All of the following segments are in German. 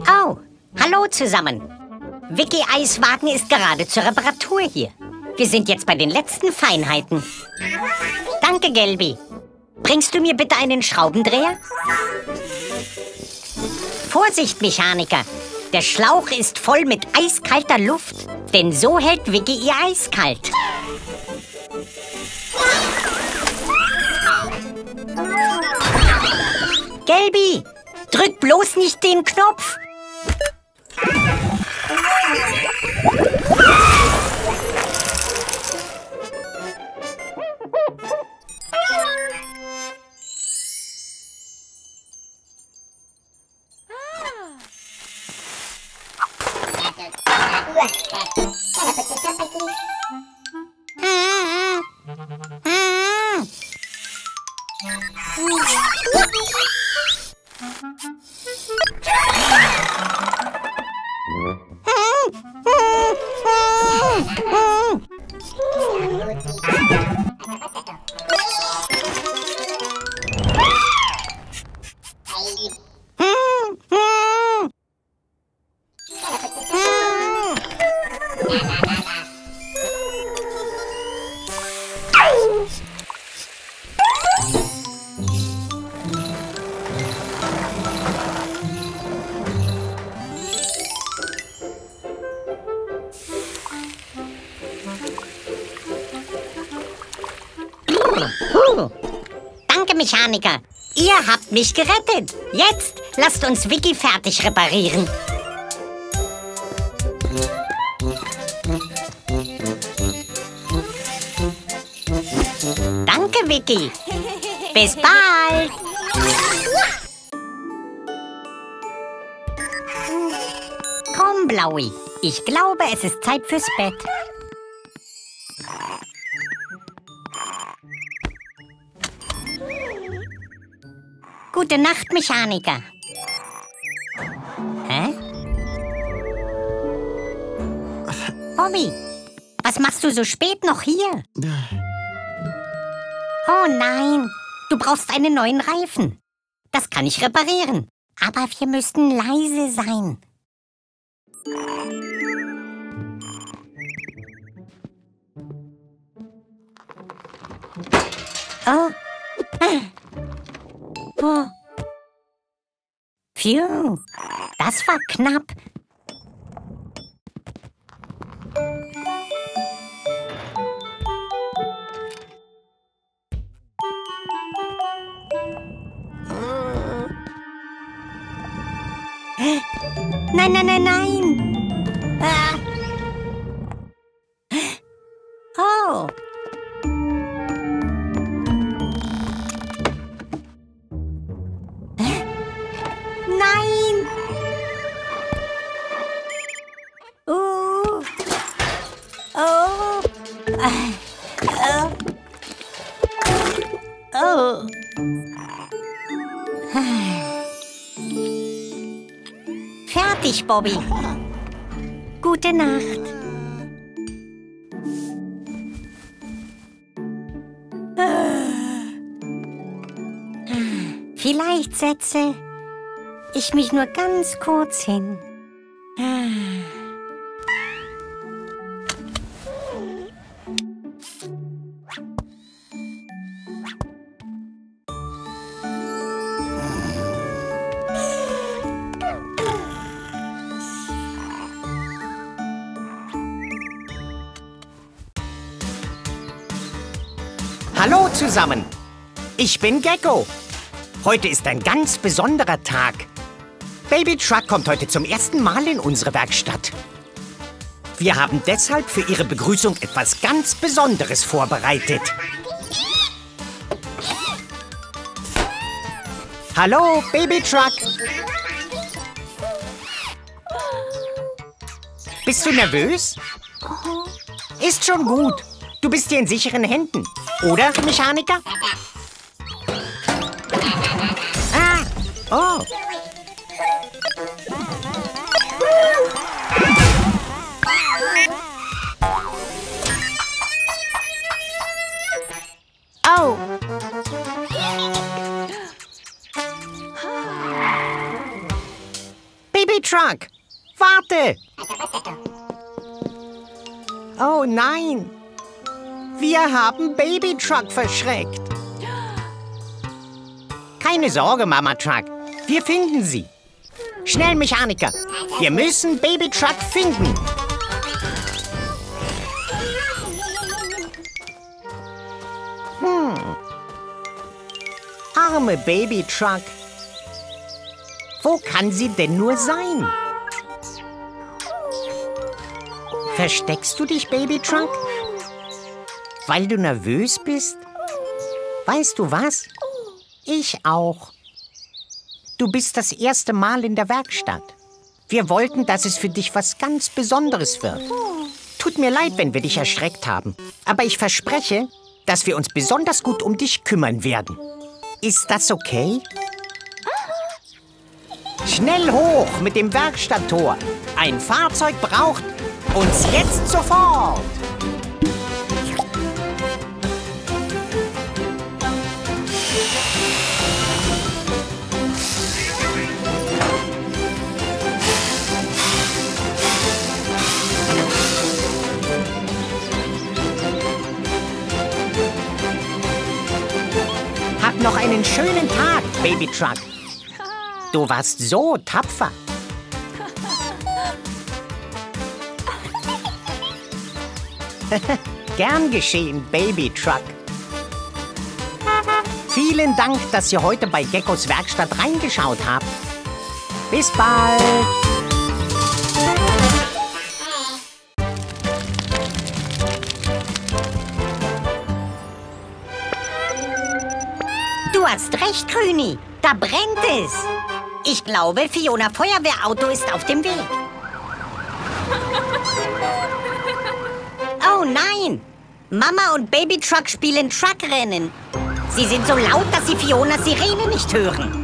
Oh, hallo zusammen. Vicky Eiswagen ist gerade zur Reparatur hier. Wir sind jetzt bei den letzten Feinheiten. Danke, Gelbi. Bringst du mir bitte einen Schraubendreher? Vorsicht, Mechaniker. Der Schlauch ist voll mit eiskalter Luft. Denn so hält Vicky ihr Eis kalt. Gelbi, drück bloß nicht den Knopf. Danke, Mechaniker. Ihr habt mich gerettet. Jetzt lasst uns Vicky fertig reparieren. Danke, Vicky. Bis bald. Komm, Blaui. Ich glaube, es ist Zeit fürs Bett. Gute Nacht, Mechaniker. Hä? Bobby, was machst du so spät noch hier? Oh nein, du brauchst einen neuen Reifen. Das kann ich reparieren. Aber wir müssten leise sein. Oh. Oh. Phew, das war knapp. Nein, nein, nein, nein. Ah. Oh. Nein! Oh! Oh! Fertig, Bobby. Gute Nacht. Vielleicht setze ich mich nur ganz kurz hin. Hallo zusammen, ich bin Gecko. Heute ist ein ganz besonderer Tag. Baby Truck kommt heute zum ersten Mal in unsere Werkstatt. Wir haben deshalb für ihre Begrüßung etwas ganz Besonderes vorbereitet. Hallo, Baby Truck. Bist du nervös? Ist schon gut. Du bist hier in sicheren Händen. Oder, Mechaniker? Ah, oh. Oh. Baby Truck, warte! Oh nein! Wir haben Baby Truck verschreckt. Keine Sorge, Mama Truck. Wir finden sie. Schnell, Mechaniker. Wir müssen Baby Truck finden. Arme Baby Truck. Wo kann sie denn nur sein? Versteckst du dich, Baby Truck? Weil du nervös bist? Weißt du was? Ich auch. Du bist das erste Mal in der Werkstatt. Wir wollten, dass es für dich was ganz Besonderes wird. Tut mir leid, wenn wir dich erschreckt haben. Aber ich verspreche, dass wir uns besonders gut um dich kümmern werden. Ist das okay? Schnell hoch mit dem Werkstatttor. Ein Fahrzeug braucht uns jetzt sofort. Hab noch einen schönen Tag, Baby Truck. Du warst so tapfer. Gern geschehen, Baby Truck. Vielen Dank, dass ihr heute bei Geckos Werkstatt reingeschaut habt. Bis bald. Du hast recht, Grüni. Da brennt es. Ich glaube, Fiona Feuerwehrauto ist auf dem Weg. Oh nein! Mama und Baby Truck spielen Truckrennen. Sie sind so laut, dass sie Fionas Sirene nicht hören.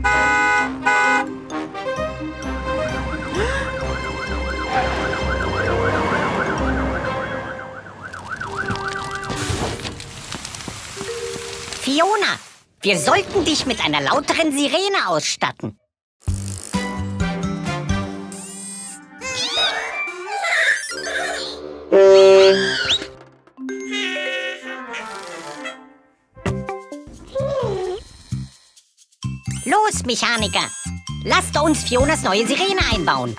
Fiona, wir sollten dich mit einer lauteren Sirene ausstatten. Los, Mechaniker! Lasst uns Fionas neue Sirene einbauen.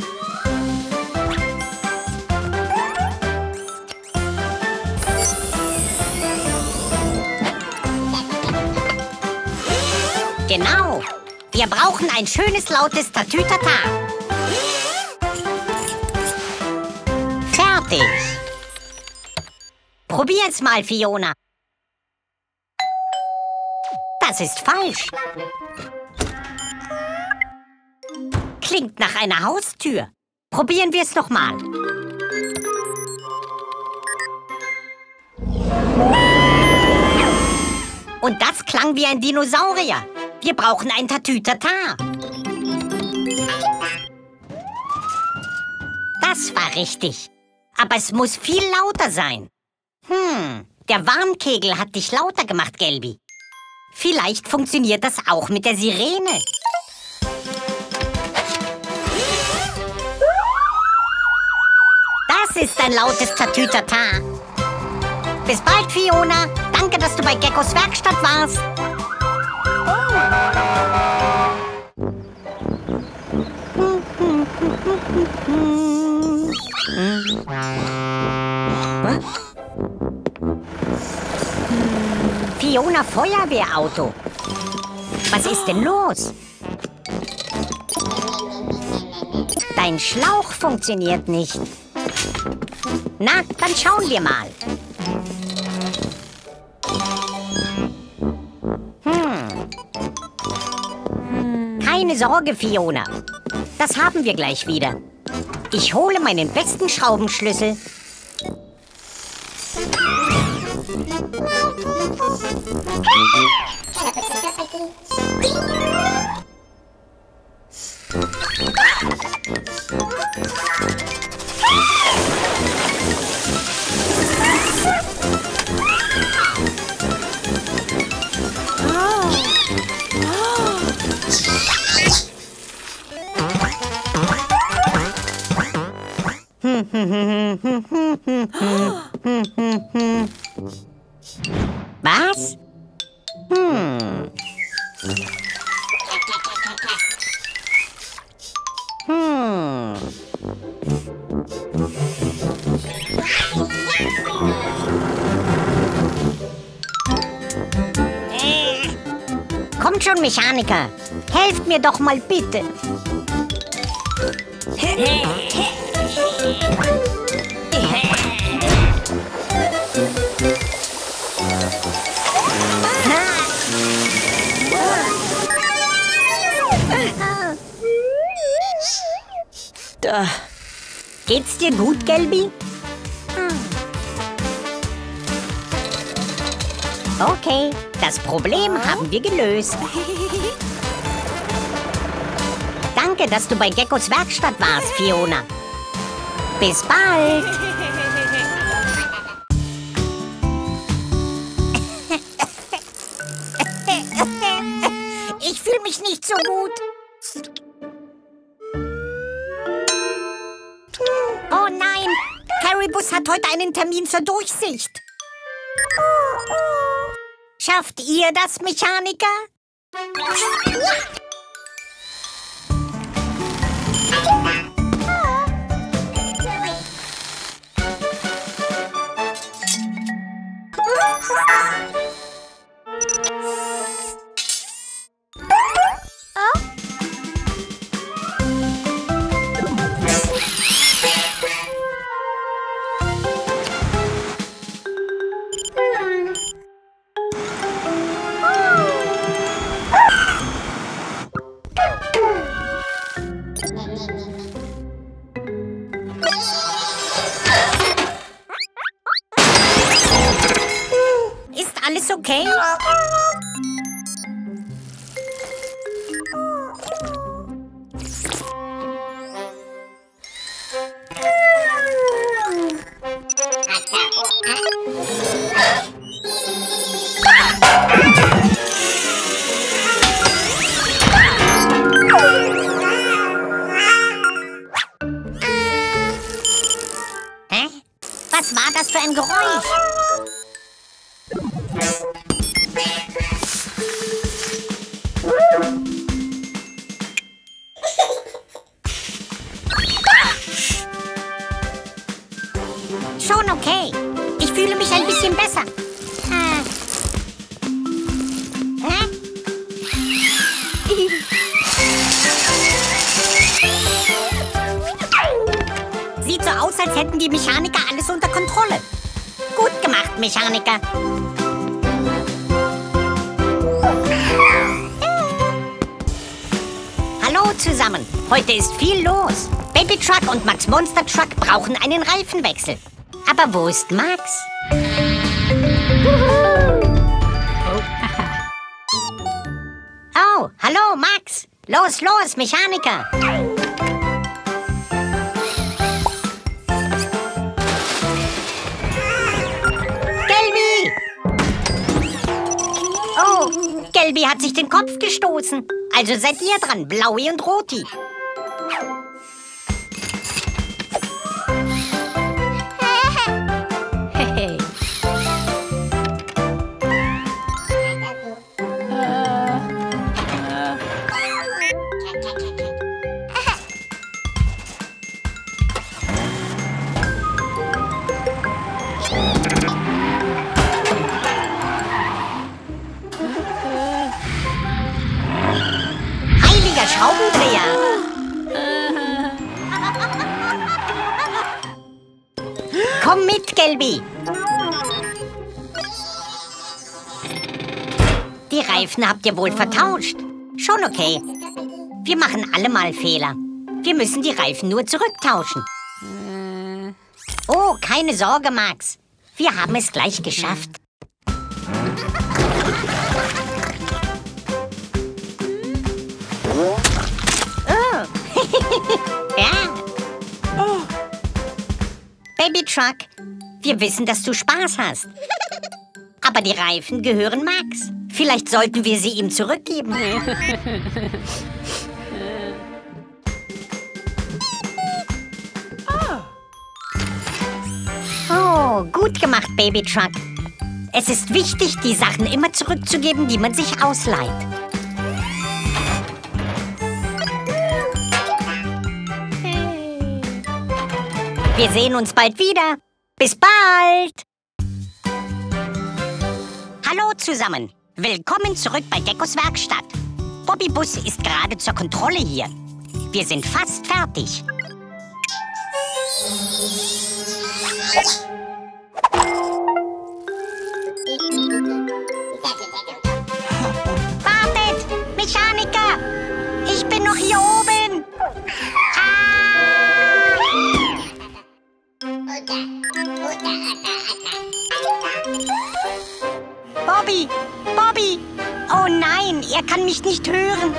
Genau. Wir brauchen ein schönes, lautes Tatütata. Fertig. Probier's mal, Fiona. Das ist falsch. Klingt nach einer Haustür. Probieren wir es noch mal. Und das klang wie ein Dinosaurier. Wir brauchen ein Tatütata. Das war richtig. Aber es muss viel lauter sein. Der Warnkegel hat dich lauter gemacht, Gelbi. Vielleicht funktioniert das auch mit der Sirene. Das ist ein lautes Tatütata. Bis bald, Fiona. Danke, dass du bei Geckos Werkstatt warst. Fiona Feuerwehrauto. Was ist denn los? Dein Schlauch funktioniert nicht. Na, dann schauen wir mal. Keine Sorge, Fiona. Das haben wir gleich wieder. Ich hole meinen besten Schraubenschlüssel. Was? Kommt schon, Mechaniker. Helft mir doch mal bitte. Geht's dir gut, Gelbi? Okay, das Problem haben wir gelöst. Danke, dass du bei Geckos Werkstatt warst, Fiona. Bis bald. Ich fühle mich nicht so gut. Oh nein, Caribus hat heute einen Termin zur Durchsicht. Schafft ihr das, Mechaniker? Alles okay? Hä? Was war das für ein Geräusch? Schon okay. Ich fühle mich ein bisschen besser. Hä? Sieht so aus, als hätten die Mechaniker alles unter Kontrolle. Gut gemacht, Mechaniker. Hallo zusammen. Heute ist viel los. Baby Truck und Max Monster Truck brauchen einen Reifenwechsel. Aber wo ist Max? Oh, hallo Max. Los, los, Mechaniker. Gelbi! Oh, Gelbi hat sich den Kopf gestoßen. Also seid ihr dran, Blaui und Roti. Heiliger Schraubendreher! Komm mit, Gelbi! Die Reifen habt ihr wohl vertauscht. Schon okay. Wir machen alle mal Fehler. Wir müssen die Reifen nur zurücktauschen. Oh, keine Sorge, Max. Wir haben es gleich geschafft. Oh. Ja. Oh. Baby Truck, wir wissen, dass du Spaß hast. Aber die Reifen gehören Max. Vielleicht sollten wir sie ihm zurückgeben. Wow, gut gemacht, Baby Truck. Es ist wichtig, die Sachen immer zurückzugeben, die man sich ausleiht. Wir sehen uns bald wieder. Bis bald! Hallo zusammen. Willkommen zurück bei Geckos Werkstatt. Bobby Bus ist gerade zur Kontrolle hier. Wir sind fast fertig. Wartet! Mechaniker! Ich bin noch hier oben! Bobby! Bobby! Oh nein, er kann mich nicht hören.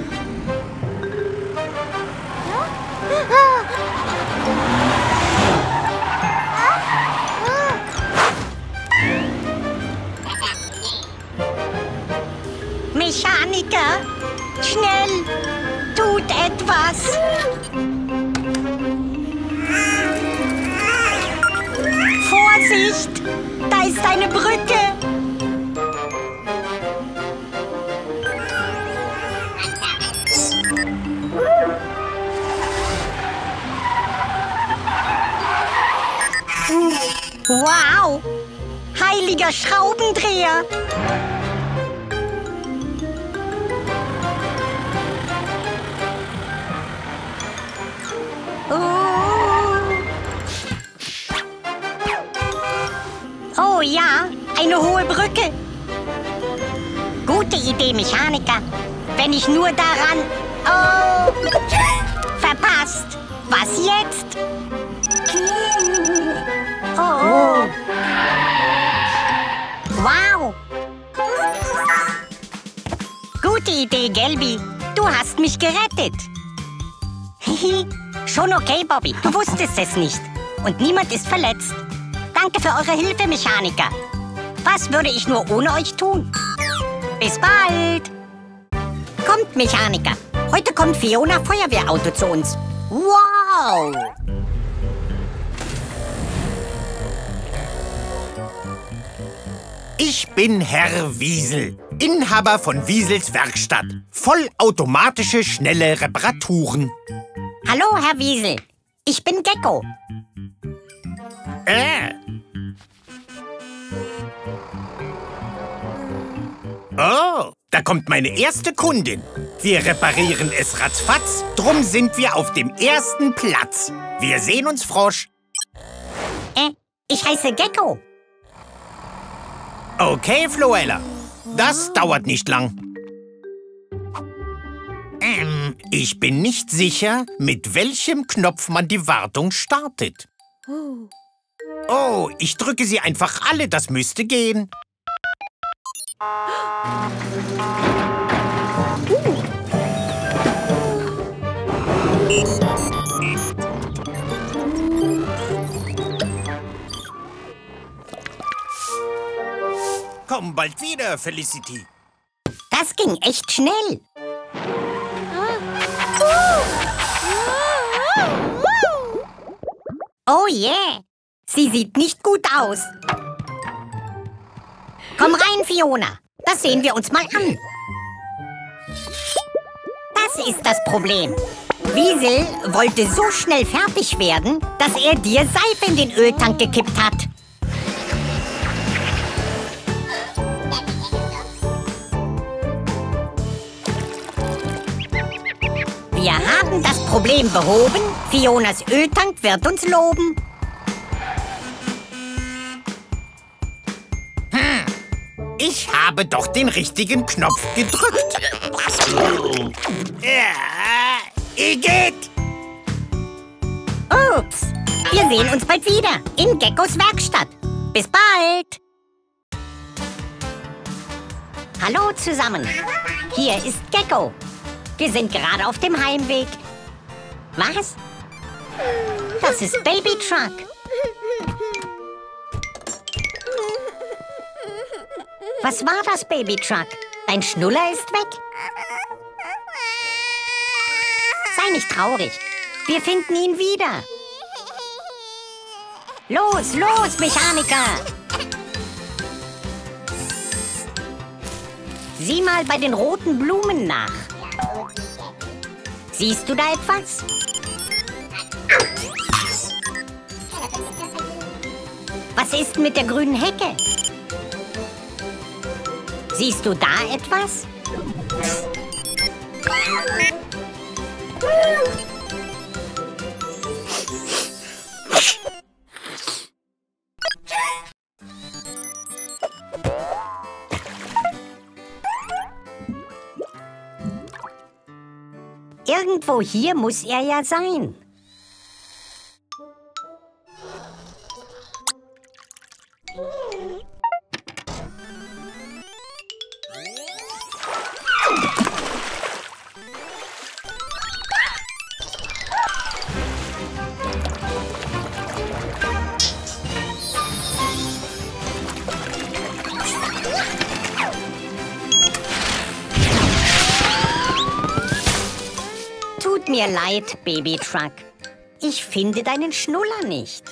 Mechaniker! Schnell! Tut etwas! Vorsicht! Da ist eine Brücke! Wow! Heiliger Schraubendreher! Oh ja, eine hohe Brücke. Gute Idee, Mechaniker. Wenn ich nur daran... Oh! Verpasst. Was jetzt? Oh! Wow! Gute Idee, Gelbi. Du hast mich gerettet. Hihi. Schon okay, Bobby. Du wusstest es nicht. Und niemand ist verletzt. Danke für eure Hilfe, Mechaniker. Was würde ich nur ohne euch tun? Bis bald! Kommt, Mechaniker. Heute kommt Fiona Feuerwehrauto zu uns. Wow! Ich bin Herr Wiesel, Inhaber von Wiesels Werkstatt. Vollautomatische, schnelle Reparaturen. Hallo, Herr Wiesel. Ich bin Gecko. Oh, da kommt meine erste Kundin. Wir reparieren es ratzfatz, drum sind wir auf dem ersten Platz. Wir sehen uns, Frosch. Ich heiße Gecko. Okay, Floella. Das dauert nicht lang. Ich bin nicht sicher, mit welchem Knopf man die Wartung startet. Oh, ich drücke sie einfach alle, das müsste gehen. Komm bald wieder, Felicity. Das ging echt schnell. Oh yeah, sie sieht nicht gut aus. Komm rein, Fiona. Das sehen wir uns mal an. Das ist das Problem. Wiesel wollte so schnell fertig werden, dass er dir Seife in den Öltank gekippt hat. Wir haben das Problem behoben. Fionas Öltank wird uns loben. Ich habe doch den richtigen Knopf gedrückt. Ja, Igitt! Ups, wir sehen uns bald wieder in Geckos Werkstatt. Bis bald! Hallo zusammen, hier ist Gecko. Wir sind gerade auf dem Heimweg. Was? Das ist Baby Truck. Was war das, Baby Truck? Dein Schnuller ist weg? Sei nicht traurig. Wir finden ihn wieder. Los, los, Mechaniker! Sieh mal bei den roten Blumen nach. Siehst du da etwas? Was ist mit der grünen Hecke? Siehst du da etwas? Irgendwo hier muss er ja sein. Tut mir leid, Baby Truck. Ich finde deinen Schnuller nicht.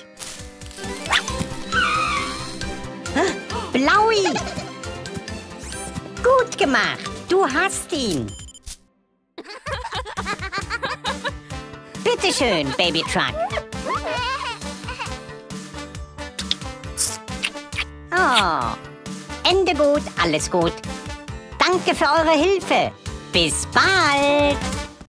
Blaui! Gut gemacht, du hast ihn. Bitteschön, Baby Truck. Oh, Ende gut, alles gut. Danke für eure Hilfe. Bis bald.